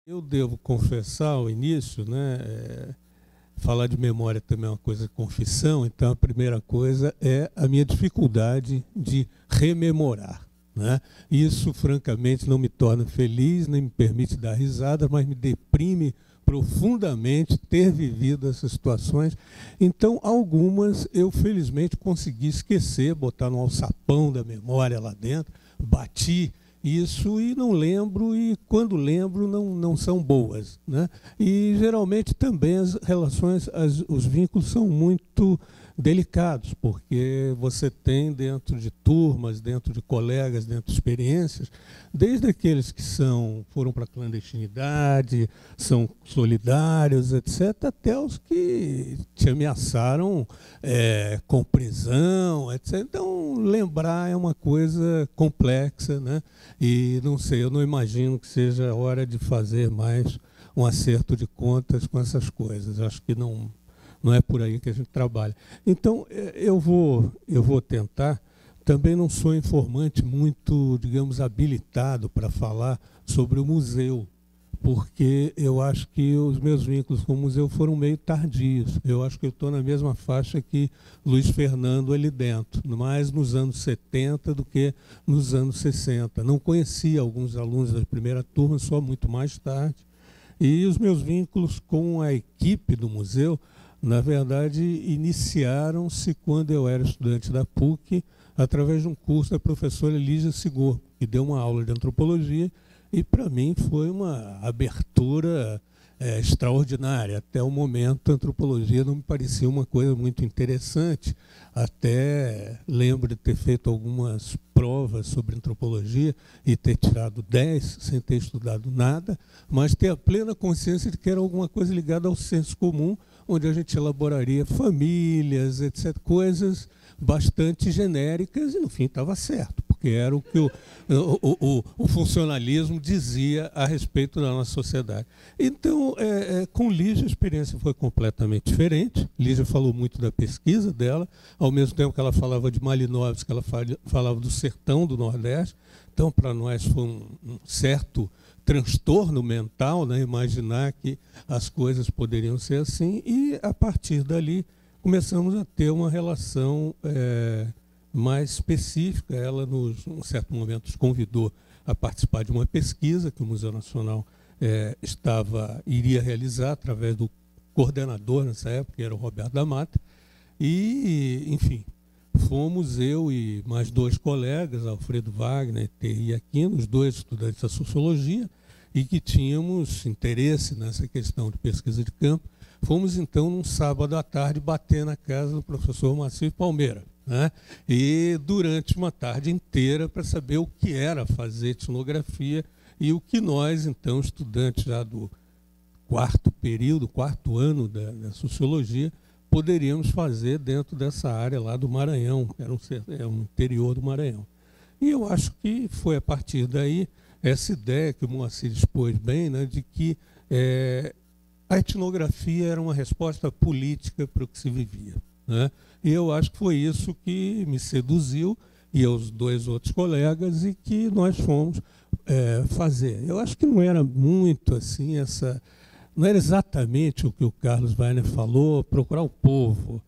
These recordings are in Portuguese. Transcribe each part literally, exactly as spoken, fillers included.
Eu devo confessar ao início, né, é, falar de memória também é uma coisa de confissão, então a primeira coisa é a minha dificuldade de rememorar. Né? Isso, francamente, não me torna feliz, nem me permite dar risada, mas me deprime profundamente ter vivido essas situações. Então, algumas eu, felizmente, consegui esquecer, botar no alçapão da memória lá dentro, bati isso e não lembro, e quando lembro não, não são boas. Né? E geralmente também as relações, as, os vínculos são muito delicados, porque você tem dentro de turmas, dentro de colegas, dentro de experiências, desde aqueles que são, foram para a clandestinidade, são solidários, etcétera, até os que te ameaçaram é, com prisão, etcétera. Então, lembrar é uma coisa complexa, né? E não sei, eu não imagino que seja hora de fazer mais um acerto de contas com essas coisas. Acho que não... Não é por aí que a gente trabalha. Então, eu vou, eu vou tentar. Também não sou informante muito, digamos, habilitado para falar sobre o museu, porque eu acho que os meus vínculos com o museu foram meio tardios. Eu acho que eu estou na mesma faixa que Luiz Fernando ali dentro, mais nos anos setenta do que nos anos sessenta. Não conhecia alguns alunos da primeira turma, só muito mais tarde. E os meus vínculos com a equipe do museu, na verdade, iniciaram-se quando eu era estudante da P U C, através de um curso da professora Elígia Sigor, que deu uma aula de antropologia, e para mim foi uma abertura é, extraordinária. Até o momento, a antropologia não me parecia uma coisa muito interessante. Até lembro de ter feito algumas provas sobre antropologia e ter tirado dez sem ter estudado nada, mas ter a plena consciência de que era alguma coisa ligada ao senso comum, onde a gente elaboraria famílias, etcétera, coisas bastante genéricas, e no fim estava certo, porque era o que o, o, o, o funcionalismo dizia a respeito da nossa sociedade. Então, é, é, com Lígia, a experiência foi completamente diferente. Lígia falou muito da pesquisa dela, ao mesmo tempo que ela falava de Malinowski, ela falava do sertão do Nordeste. Então, para nós foi um, um certo transtorno mental, né, imaginar que as coisas poderiam ser assim, e a partir dali começamos a ter uma relação é, mais específica. Ela, nos, em um certo momento, nos convidou a participar de uma pesquisa que o Museu Nacional é, estava, iria realizar através do coordenador nessa época, que era o Roberto da Mata, e, enfim, fomos eu e mais dois colegas, Alfredo Wagner e Terry Aquino, os dois estudantes da sociologia, e que tínhamos interesse nessa questão de pesquisa de campo. Fomos, então, num sábado à tarde, bater na casa do professor Macir Palmeira, né? E durante uma tarde inteira para saber o que era fazer etnografia e o que nós, então, estudantes já do quarto período, quarto ano da, da sociologia, poderíamos fazer dentro dessa área lá do Maranhão, era um, é um interior do Maranhão. E eu acho que foi a partir daí essa ideia que o Moacir expôs bem, né, de que é, a etnografia era uma resposta política para o que se vivia. Né? E eu acho que foi isso que me seduziu, e aos dois outros colegas, e que nós fomos é, fazer. Eu acho que não era muito assim essa... Não era exatamente o que o Carlos Weiner falou, procurar o povo.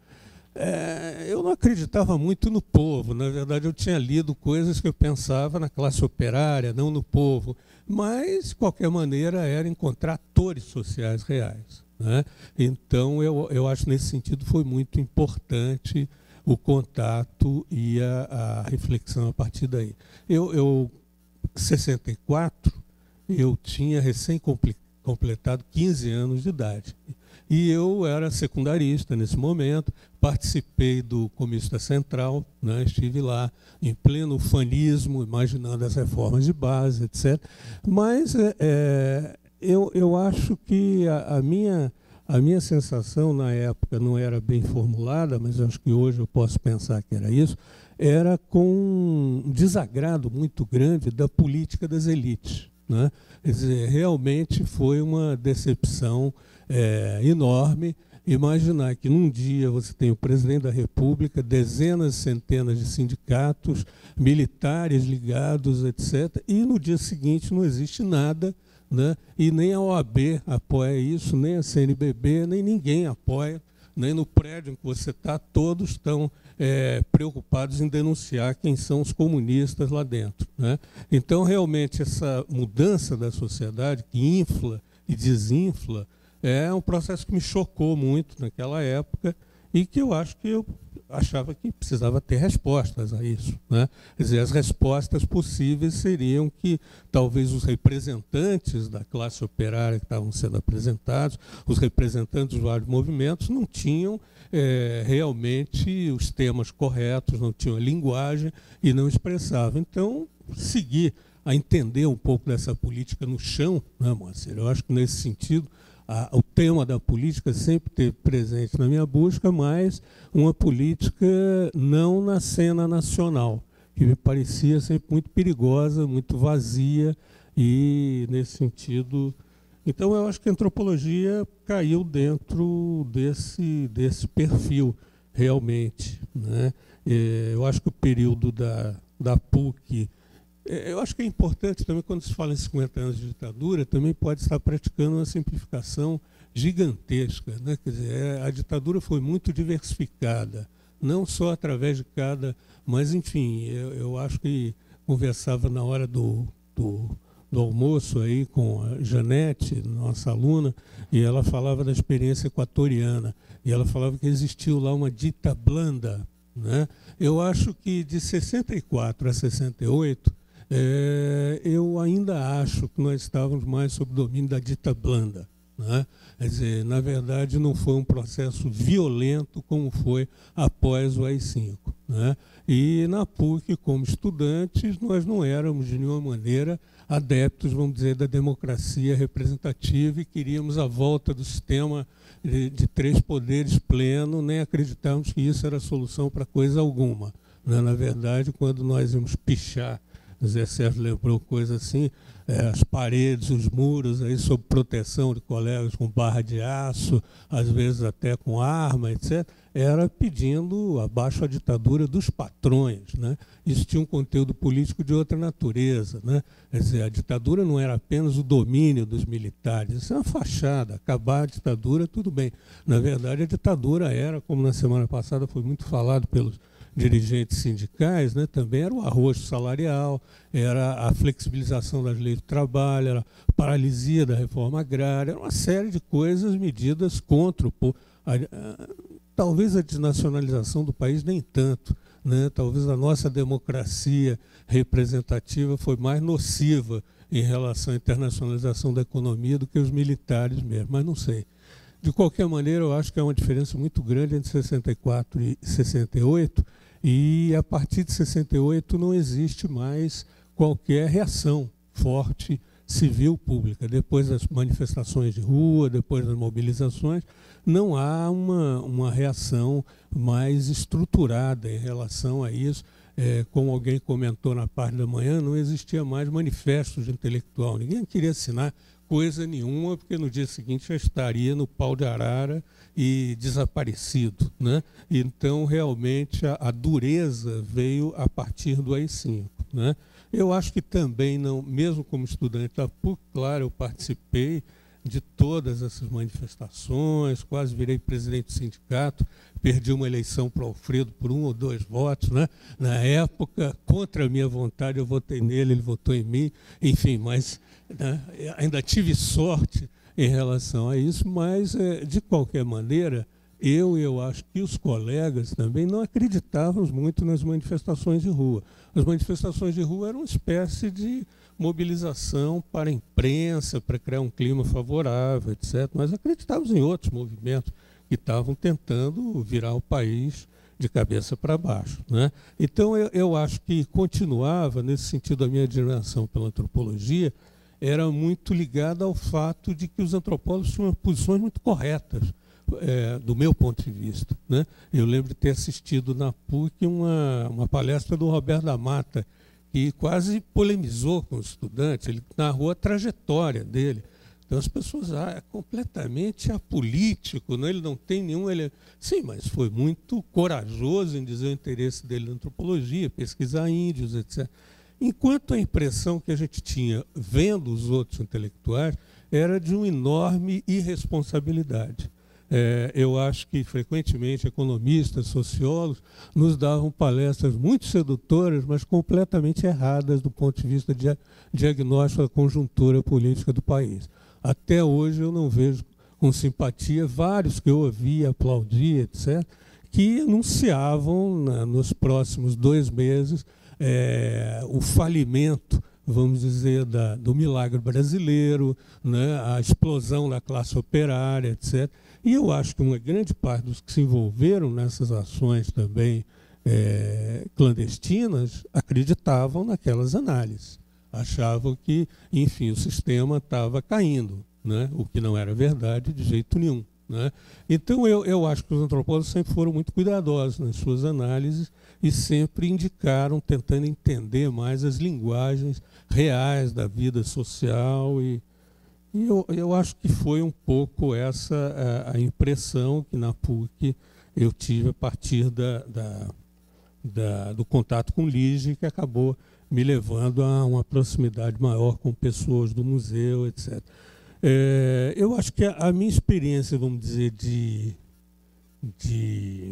É, eu não acreditava muito no povo. Na verdade, eu tinha lido coisas que eu pensava na classe operária, não no povo. Mas, de qualquer maneira, era encontrar atores sociais reais. Né? Então, eu, eu acho que nesse sentido foi muito importante o contato e a, a reflexão a partir daí. Eu, eu, em sessenta e quatro, eu tinha recém-completado completado quinze anos de idade. E eu era secundarista nesse momento, participei do comício da Central, né, estive lá em pleno ufanismo, imaginando as reformas de base, etcétera. Mas é, eu, eu acho que a, a, minha, a minha sensação na época não era bem formulada, mas acho que hoje eu posso pensar que era isso, era com um desagrado muito grande da política das elites. Né? Quer dizer, realmente foi uma decepção é, enorme imaginar que num dia você tem o presidente da República, dezenas, centenas de sindicatos, militares ligados, etcétera, e no dia seguinte não existe nada né? E nem a O A B apoia isso, nem a C N B B, nem ninguém apoia, nem no prédio em que você está, todos estão é, preocupados em denunciar quem são os comunistas lá dentro, né? Então, realmente, essa mudança da sociedade que infla e desinfla é um processo que me chocou muito naquela época e que eu acho que eu achava que precisava ter respostas a isso, né? Quer dizer, as respostas possíveis seriam que talvez os representantes da classe operária que estavam sendo apresentados, os representantes dos vários movimentos, não tinham é, realmente os temas corretos, não tinham a linguagem e não expressavam. Então, seguir a entender um pouco dessa política no chão, né, Moacir? Eu acho que nesse sentido A, o tema da política sempre esteve presente na minha busca, mas uma política não na cena nacional, que me parecia sempre muito perigosa, muito vazia, e nesse sentido... Então, eu acho que a antropologia caiu dentro desse, desse perfil, realmente, né? Eu acho que o período da, da PUC... Eu acho que é importante também, quando se fala em cinquenta anos de ditadura, também pode estar praticando uma simplificação gigantesca, né? Quer dizer, a ditadura foi muito diversificada, não só através de cada... Mas, enfim, eu, eu acho que conversava na hora do, do, do almoço aí com a Janete, nossa aluna, e ela falava da experiência equatoriana, e ela falava que existiu lá uma dita blanda, né? Eu acho que de sessenta e quatro a sessenta e oito, É, eu ainda acho que nós estávamos mais sob o domínio da dita blanda, né? Quer dizer, na verdade, não foi um processo violento como foi após o A I cinco, né? E na PUC, como estudantes, nós não éramos de nenhuma maneira adeptos, vamos dizer, da democracia representativa e queríamos a volta do sistema de, de três poderes pleno, nem acreditávamos que isso era a solução para coisa alguma, né? Na verdade, quando nós íamos pichar, o Zé Sérgio lembrou coisa assim, é, as paredes, os muros, aí, sob proteção de colegas com barra de aço, às vezes até com arma, etcétera, era pedindo abaixo a ditadura dos patrões, né? Isso tinha um conteúdo político de outra natureza, né? Quer dizer, a ditadura não era apenas o domínio dos militares, isso é uma fachada, acabar a ditadura, tudo bem. Na verdade, a ditadura era, como na semana passada foi muito falado pelos dirigentes sindicais, né, também era o arroxo salarial, era a flexibilização das leis do trabalho, era a paralisia da reforma agrária, era uma série de coisas, medidas contra o povo. Talvez a desnacionalização do país nem tanto, né? Talvez a nossa democracia representativa foi mais nociva em relação à internacionalização da economia do que os militares mesmo, mas não sei. De qualquer maneira, eu acho que há uma diferença muito grande entre sessenta e quatro e sessenta e oito, e a partir de sessenta e oito não existe mais qualquer reação forte civil pública. Depois das manifestações de rua, depois das mobilizações, não há uma, uma reação mais estruturada em relação a isso. É, como alguém comentou na parte da manhã, não existia mais manifestos de intelectual. Ninguém queria assinar coisa nenhuma, porque no dia seguinte já estaria no pau de arara e desaparecido, né? Então, realmente, a, a dureza veio a partir do A I cinco, né? Eu acho que também, não, mesmo como estudante da PUC, claro, eu participei de todas essas manifestações, quase virei presidente do sindicato, perdi uma eleição para o Alfredo por um ou dois votos, né? Na época, contra a minha vontade, eu votei nele, ele votou em mim, enfim, mas... Né? Ainda tive sorte em relação a isso, mas, é, de qualquer maneira, eu e eu acho que os colegas também não acreditávamos muito nas manifestações de rua. As manifestações de rua eram uma espécie de mobilização para a imprensa, para criar um clima favorável, etcétera. Mas acreditávamos em outros movimentos que estavam tentando virar o país de cabeça para baixo, né? Então, eu, eu acho que continuava, nesse sentido, a minha admiração pela antropologia, era muito ligada ao fato de que os antropólogos tinham posições muito corretas, é, do meu ponto de vista, né? Eu lembro de ter assistido na PUC uma, uma palestra do Roberto da Mata, que quase polemizou com os estudantes, ele narrou a trajetória dele. Então as pessoas, ah, é completamente apolítico, né? Ele não tem nenhum... Ele... Sim, mas foi muito corajoso em dizer o interesse dele na antropologia, pesquisar índios, etcétera. enquanto a impressão que a gente tinha, vendo os outros intelectuais, era de uma enorme irresponsabilidade. É, eu acho que, frequentemente, economistas, sociólogos, nos davam palestras muito sedutoras, mas completamente erradas do ponto de vista de diagnóstico da conjuntura política do país. Até hoje eu não vejo com simpatia vários que eu ouvia, aplaudia, etcétera, que anunciavam, na, nos próximos dois meses, é, o falimento, vamos dizer, da, do milagre brasileiro, né, a explosão da classe operária, etcétera. E eu acho que uma grande parte dos que se envolveram nessas ações também é, clandestinas acreditavam naquelas análises. Achavam que, enfim, o sistema estava caindo, né, o que não era verdade de jeito nenhum. Né? Então, eu, eu acho que os antropólogos sempre foram muito cuidadosos nas suas análises e sempre indicaram, tentando entender mais as linguagens reais da vida social. E, e eu, eu acho que foi um pouco essa a, a impressão que na P U C eu tive a partir da, da, da, do contato com Ligia, que acabou me levando a uma proximidade maior com pessoas do museu, etcétera. É, eu acho que a, a minha experiência, vamos dizer, de, de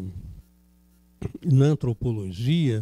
na antropologia,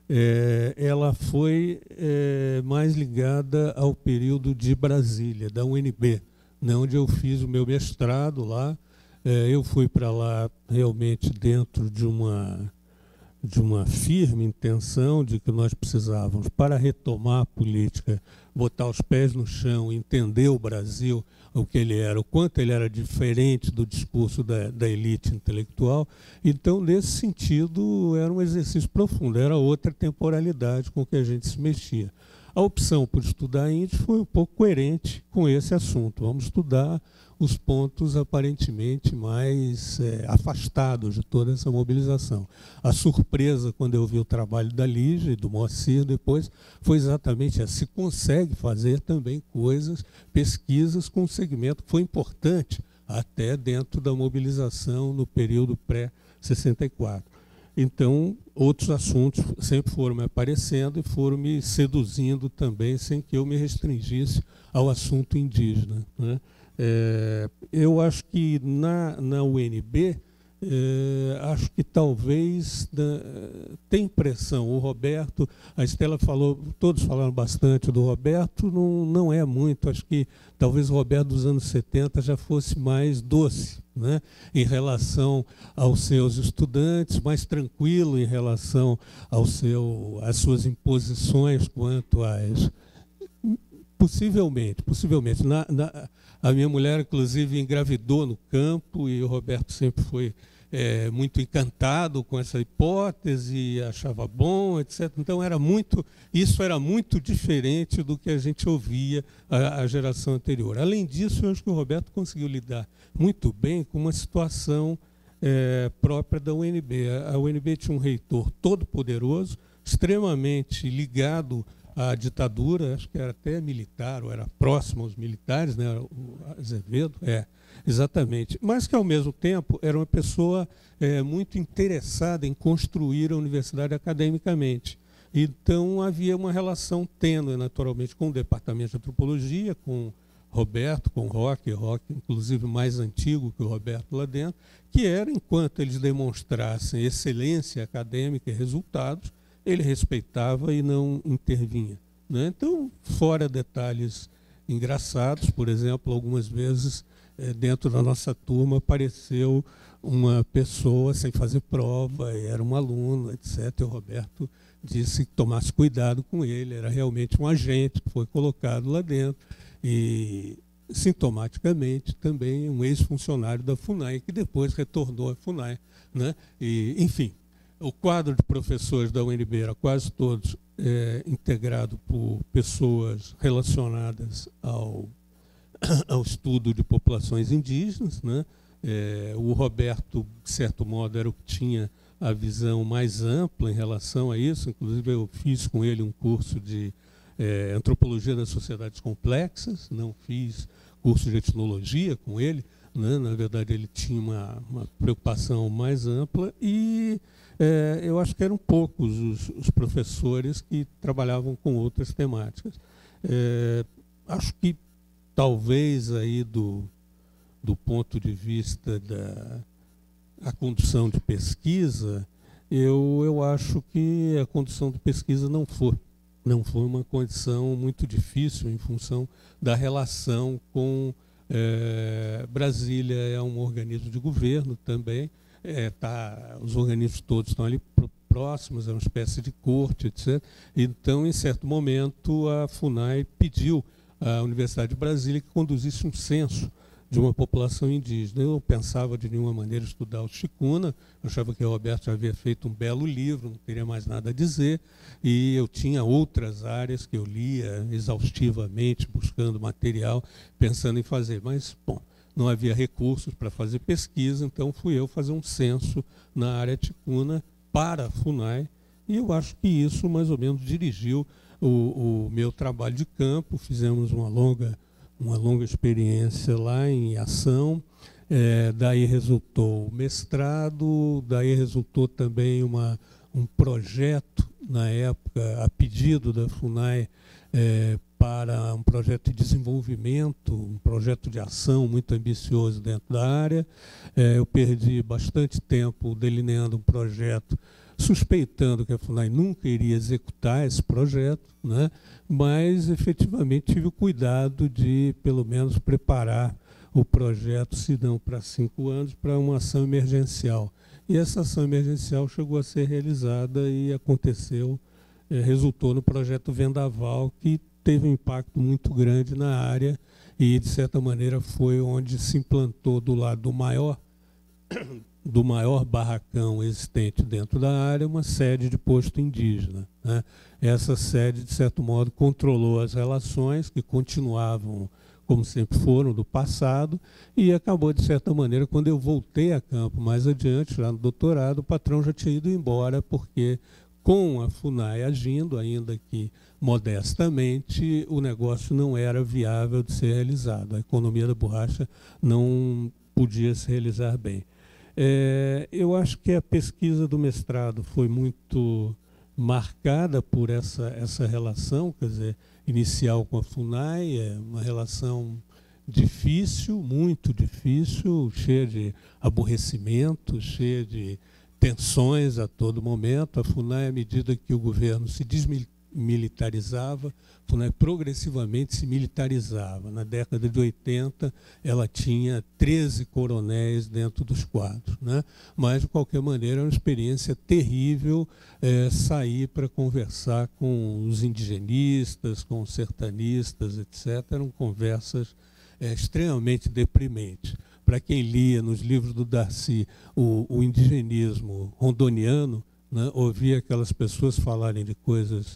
é, ela foi é, mais ligada ao período de Brasília, da U N B, né, onde eu fiz o meu mestrado lá. É, eu fui para lá realmente dentro de uma, de uma firme intenção de que nós precisávamos, para retomar a política, botar os pés no chão, entender o Brasil, o que ele era, o quanto ele era diferente do discurso da, da elite intelectual. Então, nesse sentido, era um exercício profundo, era outra temporalidade com que a gente se mexia. A opção por estudar índio foi um pouco coerente com esse assunto. Vamos estudar os pontos aparentemente mais é, afastados de toda essa mobilização. A surpresa, quando eu vi o trabalho da Ligia e do Moacir depois, foi exatamente essa. Se consegue fazer também coisas, pesquisas com um segmento que foi importante até dentro da mobilização no período pré-sessenta e quatro. Então, outros assuntos sempre foram me aparecendo e foram me seduzindo também, sem que eu me restringisse ao assunto indígena, né? É, eu acho que na, na U N B, é, acho que talvez da, tem impressão, o Roberto, a Estela falou, todos falaram bastante do Roberto, não, não é muito, acho que talvez o Roberto dos anos setenta já fosse mais doce, né, em relação aos seus estudantes, mais tranquilo em relação ao seu, às suas imposições quanto às... Possivelmente, possivelmente. Na, na, a minha mulher, inclusive, engravidou no campo e o Roberto sempre foi é, muito encantado com essa hipótese, achava bom, etcétera. Então, era muito, isso era muito diferente do que a gente ouvia a, a geração anterior. Além disso, eu acho que o Roberto conseguiu lidar muito bem com uma situação é, própria da U N B. A, a U N B tinha um reitor todo poderoso, extremamente ligado a ditadura, acho que era até militar, ou era próximo aos militares, né? O Azevedo, é, exatamente. Mas que, ao mesmo tempo, era uma pessoa é, muito interessada em construir a universidade academicamente. Então, havia uma relação tênue, naturalmente, com o departamento de antropologia, com Roberto, com Roque, Roque, inclusive, mais antigo que o Roberto lá dentro, que era, enquanto eles demonstrassem excelência acadêmica e resultados, ele respeitava e não intervinha, né? Então, fora detalhes engraçados, por exemplo, algumas vezes, é, dentro da nossa turma, apareceu uma pessoa sem fazer prova, era um aluno, etcétera. E o Roberto disse que tomasse cuidado com ele, era realmente um agente que foi colocado lá dentro. E, sintomaticamente, também um ex-funcionário da FUNAI, que depois retornou à FUNAI, né? E, enfim, o quadro de professores da U N B era quase todos é, integrado por pessoas relacionadas ao, ao estudo de populações indígenas, né? É, o Roberto, de certo modo, era o que tinha a visão mais ampla em relação a isso. Inclusive, eu fiz com ele um curso de é, antropologia das sociedades complexas, não fiz curso de etnologia com ele, né? Na verdade, ele tinha uma, uma preocupação mais ampla e é, eu acho que eram poucos os, os professores que trabalhavam com outras temáticas. É, acho que talvez aí do, do ponto de vista da a condução de pesquisa, eu, eu acho que a condução de pesquisa não foi, não foi uma condição muito difícil em função da relação com é, Brasília. É um organismo de governo também, é, tá, os organismos todos estão ali próximos, é uma espécie de corte, etcétera. Então, em certo momento, a FUNAI pediu à Universidade de Brasília que conduzisse um censo de uma população indígena. Eu pensava de nenhuma maneira estudar o Chikuna, eu achava que o Roberto já havia feito um belo livro, não teria mais nada a dizer, e eu tinha outras áreas que eu lia exaustivamente, buscando material, pensando em fazer. Mas, bom, não havia recursos para fazer pesquisa, então fui eu fazer um censo na área Chikuna para a FUNAI, e eu acho que isso mais ou menos dirigiu o, o meu trabalho de campo. Fizemos uma longa uma longa experiência lá em ação, é, daí resultou o mestrado, daí resultou também uma, um projeto, na época, a pedido da FUNAI, é, para um projeto de desenvolvimento, um projeto de ação muito ambicioso dentro da área. É, eu perdi bastante tempo delineando um projeto, suspeitando que a FUNAI nunca iria executar esse projeto, né? Mas, efetivamente, tive o cuidado de, pelo menos, preparar o projeto, se não para cinco anos, para uma ação emergencial. E essa ação emergencial chegou a ser realizada e aconteceu, é, resultou no projeto Vendaval, que teve um impacto muito grande na área e, de certa maneira, foi onde se implantou do lado do maior do maior barracão existente dentro da área, uma sede de posto indígena, né? Essa sede, de certo modo, controlou as relações que continuavam como sempre foram do passado, e acabou, de certa maneira, quando eu voltei a campo mais adiante, lá no doutorado, o patrão já tinha ido embora, porque com a FUNAI agindo, ainda que modestamente, o negócio não era viável de ser realizado. A economia da borracha não podia se realizar bem. É, eu acho que a pesquisa do mestrado foi muito marcada por essa, essa relação, quer dizer, inicial com a FUNAI, é uma relação difícil, muito difícil, cheia de aborrecimento, cheia de tensões a todo momento. A FUNAI, à medida que o governo se desmilitarizava, a FUNAI progressivamente se militarizava. Na década de oitenta, ela tinha treze coronéis dentro dos quadros, né? Mas, de qualquer maneira, era uma experiência terrível é, sair para conversar com os indigenistas, com os sertanistas, etcétera. Eram conversas é, extremamente deprimentes. Para quem lia nos livros do Darcy o, o indigenismo rondoniano, né, ouvia aquelas pessoas falarem de coisas,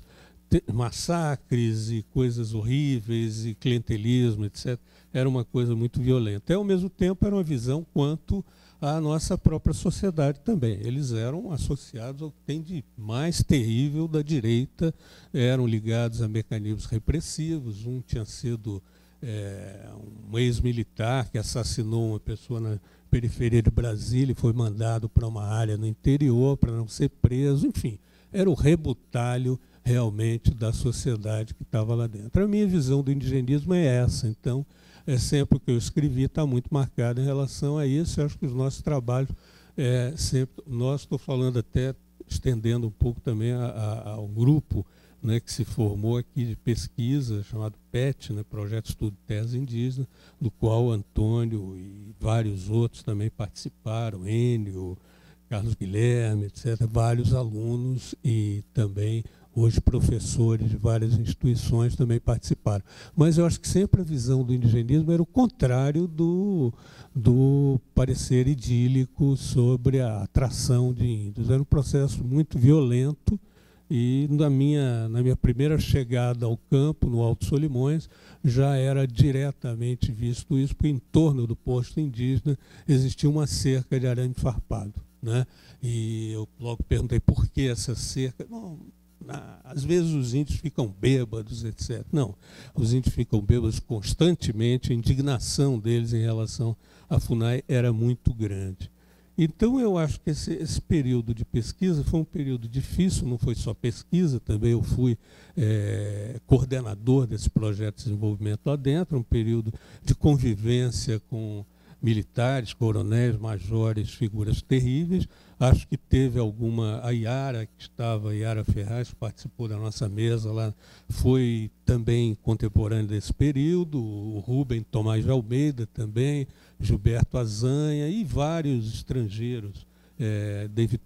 massacres e coisas horríveis e clientelismo, etcétera. Era uma coisa muito violenta. E, ao mesmo tempo, era uma visão quanto à nossa própria sociedade também. Eles eram associados ao que tem de mais terrível da direita, eram ligados a mecanismos repressivos. Um tinha sido é, um ex-militar que assassinou uma pessoa na periferia de Brasília e foi mandado para uma área no interior para não ser preso. Enfim, era o rebutalho realmente da sociedade que estava lá dentro. A minha visão do indigenismo é essa. Então, é sempre o que eu escrevi está muito marcado em relação a isso. Eu acho que os nossos trabalhos, é, sempre, nós estou falando até, estendendo um pouco também a, a, ao grupo, né, que se formou aqui de pesquisa, chamado PET, né, Projeto Estudo de Terras Indígenas, do qual o Antônio e vários outros também participaram, Enio, Carlos Guilherme, etcétera, vários alunos e também hoje professores de várias instituições também participaram. Mas eu acho que sempre a visão do indigenismo era o contrário do, do parecer idílico sobre a atração de índios. Era um processo muito violento e na minha, na minha primeira chegada ao campo, no Alto Solimões, já era diretamente visto isso, porque em torno do posto indígena existia uma cerca de arame farpado, né? E eu logo perguntei por que essa cerca. Não, a às vezes os índios ficam bêbados, etcétera. Não, os índios ficam bêbados constantemente, a indignação deles em relação à FUNAI era muito grande. Então, eu acho que esse, esse período de pesquisa foi um período difícil, não foi só pesquisa, também eu fui é, coordenador desse projeto de desenvolvimento lá dentro, um período de convivência com militares, coronéis, majores, figuras terríveis. Acho que teve alguma... A Iara, que estava, a Iara Ferraz, participou da nossa mesa lá, foi também contemporâneo desse período, o Rubem Tomás de Almeida também, Gilberto Azanha e vários estrangeiros, é, David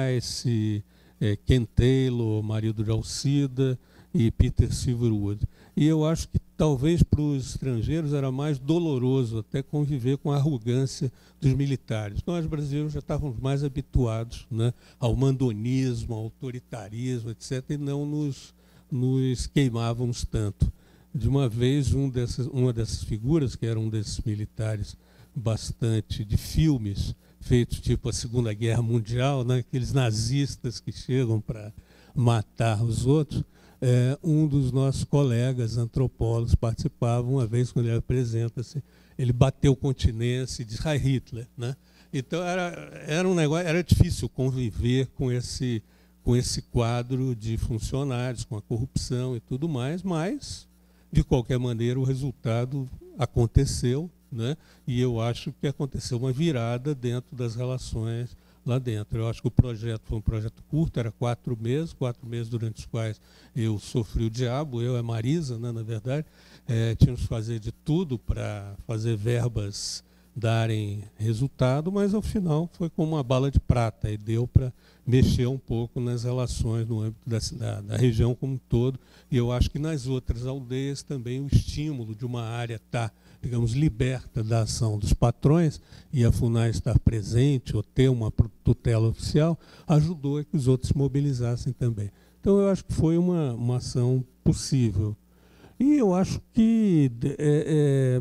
Price, é, Ken Taylor, marido de Alcida, e Peter Silverwood. E eu acho que talvez para os estrangeiros era mais doloroso até conviver com a arrogância dos militares. Nós, brasileiros, já estávamos mais habituados, né, ao mandonismo, ao autoritarismo, etcétera, e não nos, nos queimávamos tanto. De uma vez, um dessas, uma dessas figuras, que era um desses militares bastante de filmes, feitos tipo a Segunda Guerra Mundial, né, aqueles nazistas que chegam para matar os outros, É, um dos nossos colegas antropólogos participava, uma vez quando ele apresenta-se, ele bateu continência e disse Heil Hitler, né? Então era, era um negócio, era difícil conviver com esse, com esse quadro de funcionários, com a corrupção e tudo mais, mas, de qualquer maneira, o resultado aconteceu, né? E eu acho que aconteceu uma virada dentro das relações lá dentro. Eu acho que o projeto foi um projeto curto, era quatro meses, quatro meses durante os quais eu sofri o diabo, eu e a Marisa, né, na verdade, é, tínhamos que fazer de tudo para fazer verbas darem resultado, mas ao final foi como uma bala de prata e deu para mexer um pouco nas relações no âmbito da, da, da região como um todo. E eu acho que nas outras aldeias também o estímulo de uma área estar, digamos, liberta da ação dos patrões e a FUNAI estar presente ou ter uma tutela oficial, ajudou a que os outros se mobilizassem também. Então, eu acho que foi uma, uma ação possível. E eu acho que é, é,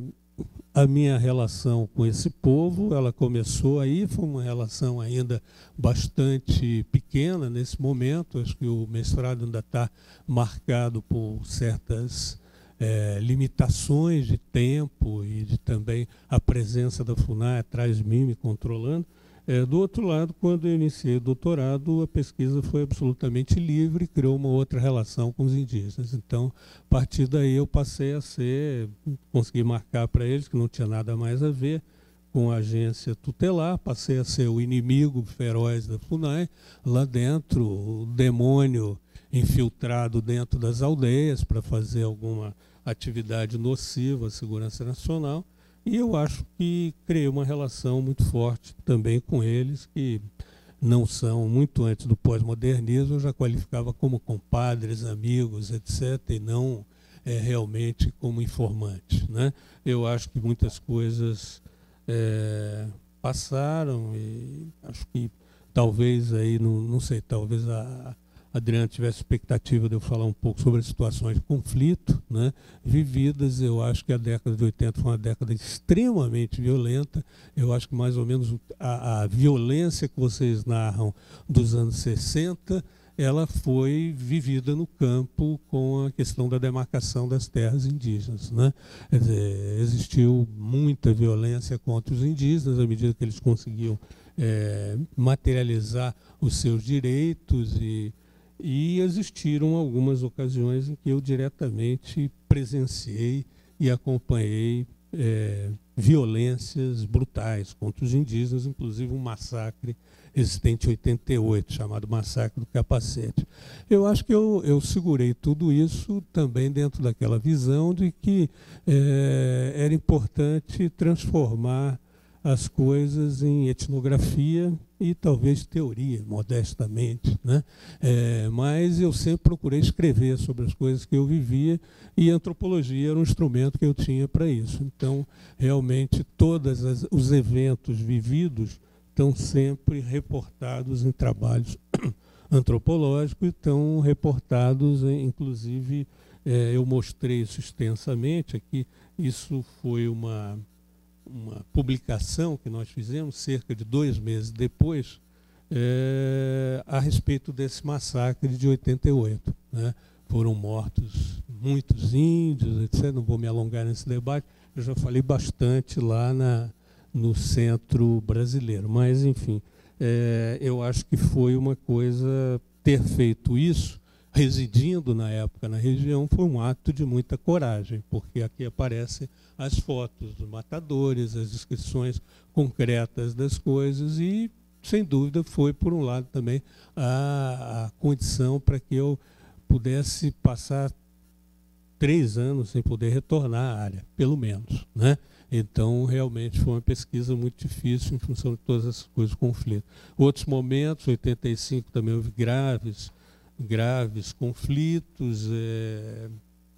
a minha relação com esse povo, ela começou aí, foi uma relação ainda bastante pequena nesse momento. Acho que o mestrado ainda está marcado por certas É, limitações de tempo e de também a presença da FUNAI atrás de mim, me controlando. É, do outro lado, quando eu iniciei o doutorado, a pesquisa foi absolutamente livre e criou uma outra relação com os indígenas. Então, a partir daí, eu passei a ser, consegui marcar para eles que não tinha nada mais a ver com a agência tutelar, passei a ser o inimigo feroz da FUNAI, lá dentro, o demônio infiltrado dentro das aldeias para fazer alguma atividade nociva à segurança nacional. E eu acho que criei uma relação muito forte também com eles, que não são, muito antes do pós-modernismo, eu já qualificava como compadres, amigos, etcétera, e não é, realmente como informantes, né? Eu acho que muitas coisas é, passaram e acho que talvez aí, não, não sei, talvez a Adriana tivesse expectativa de eu falar um pouco sobre as situações de conflito, né, vividas. Eu acho que a década de oitenta foi uma década extremamente violenta. Eu acho que mais ou menos a, a violência que vocês narram dos anos sessenta, ela foi vivida no campo com a questão da demarcação das terras indígenas, né? Quer dizer, existiu muita violência contra os indígenas à medida que eles conseguiam é, materializar os seus direitos e E existiram algumas ocasiões em que eu diretamente presenciei e acompanhei é, violências brutais contra os indígenas, inclusive um massacre existente em oitenta e oito, chamado Massacre do Capacete. Eu acho que eu, eu segurei tudo isso também dentro daquela visão de que é, era importante transformar as coisas em etnografia e talvez teoria, modestamente, né? É, mas eu sempre procurei escrever sobre as coisas que eu vivia e a antropologia era um instrumento que eu tinha para isso. Então, realmente, todos os eventos vividos estão sempre reportados em trabalhos antropológicos e estão reportados, em, inclusive, é, eu mostrei isso extensamente aqui, isso foi uma... uma publicação que nós fizemos cerca de dois meses depois é, a respeito desse massacre de oitenta e oito. né? Foram mortos muitos índios, etcétera. Não vou me alongar nesse debate, eu já falei bastante lá na, no centro brasileiro. Mas, enfim, é, eu acho que foi uma coisa, ter feito isso, residindo na época na região, foi um ato de muita coragem, porque aqui aparecem as fotos dos matadores, as descrições concretas das coisas e, sem dúvida, foi, por um lado, também a, a condição para que eu pudesse passar três anos sem poder retornar à área, pelo menos, né? Então, realmente, foi uma pesquisa muito difícil em função de todas essas coisas, conflito. Outros momentos, oitenta e cinco também houve graves, graves conflitos, é,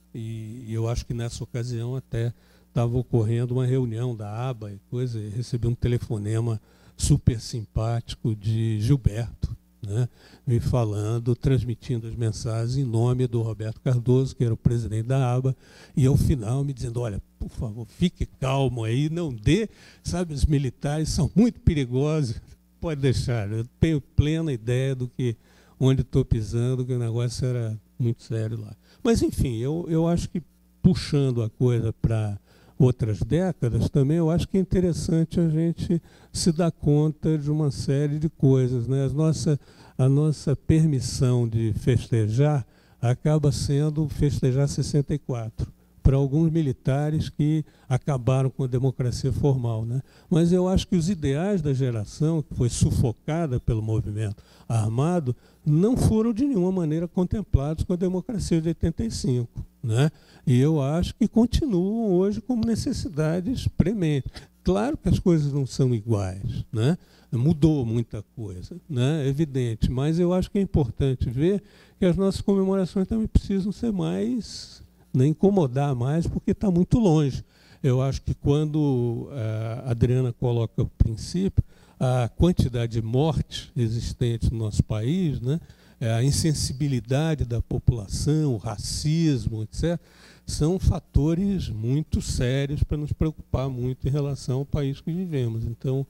e, e eu acho que nessa ocasião até estava ocorrendo uma reunião da aba e coisa, e recebi um telefonema super simpático de Gilberto, né, me falando, transmitindo as mensagens em nome do Roberto Cardoso, que era o presidente da aba, e ao final me dizendo, olha, por favor, fique calmo aí, não dê, sabe, os militares são muito perigosos, pode deixar, eu tenho plena ideia do que, onde estou pisando, que o negócio era muito sério lá. Mas, enfim, eu, eu acho que, puxando a coisa para outras décadas, também eu acho que é interessante a gente se dar conta de uma série de coisas, né? A nossa, a nossa permissão de festejar acaba sendo festejar sessenta e quatro, para alguns militares que acabaram com a democracia formal, né? Mas eu acho que os ideais da geração, que foi sufocada pelo movimento armado, não foram de nenhuma maneira contemplados com a democracia de oitenta e cinco, né? E eu acho que continuam hoje como necessidades prementes. Claro que as coisas não são iguais, né? Mudou muita coisa, né? É evidente, mas eu acho que é importante ver que as nossas comemorações também precisam ser mais, não incomodar mais, porque está muito longe. Eu acho que quando a Adriana coloca o princípio, a quantidade de mortes existentes no nosso país, né, a insensibilidade da população, o racismo, etcétera, são fatores muito sérios para nos preocupar muito em relação ao país que vivemos. Então,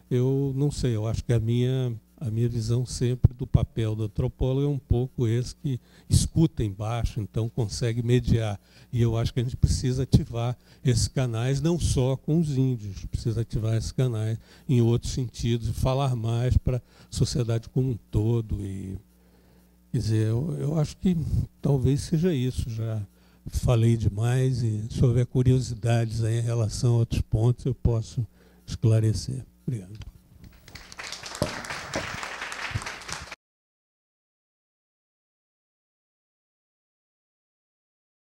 eu não sei, eu acho que a minha, a minha visão sempre do papel do antropólogo é um pouco esse que escuta embaixo, então consegue mediar. E eu acho que a gente precisa ativar esses canais, não só com os índios, precisa ativar esses canais em outros sentidos, e falar mais para a sociedade como um todo. E, quer dizer, eu, eu acho que talvez seja isso. Já falei demais e se houver curiosidades aí em relação a outros pontos, eu posso esclarecer. Obrigado.